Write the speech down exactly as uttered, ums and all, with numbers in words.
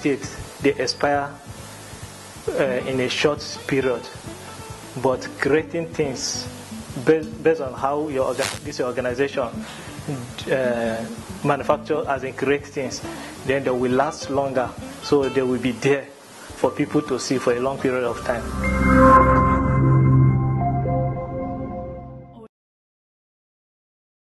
state, they expire uh, in a short period. But creating things based, based on how your this organization uh, manufacture as in create things, then they will last longer. So they will be there for people to see for a long period of time.